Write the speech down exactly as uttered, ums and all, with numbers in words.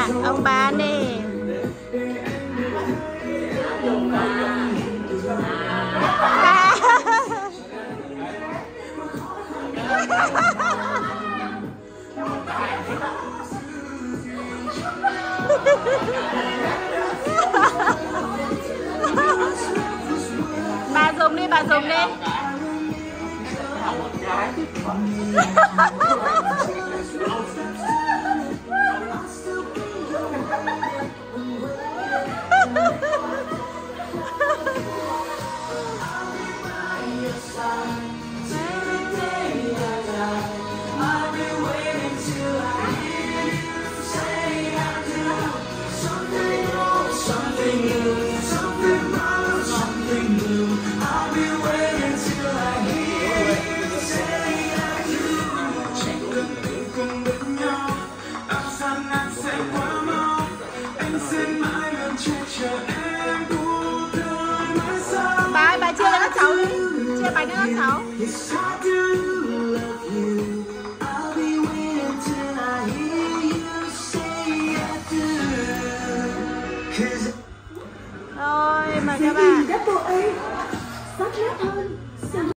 Ông ba nè. Bà dùng đi, bà dùng đi. Bà ơi, bà chia cho các cháu đi. Chia bánh cho các cháu. Rồi, mời các bạn.